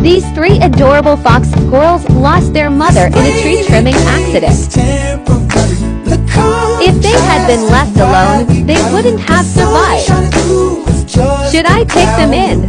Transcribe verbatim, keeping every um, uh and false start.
These three adorable fox squirrels lost their mother in a tree trimming accident. If they had been left alone, they wouldn't have survived. Should I take them in?